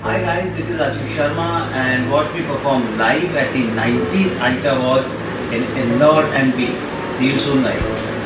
Hi guys, this is Ashish Sharma and watch me perform live at the 19th ITA Awards in Indore, MP. See you soon guys.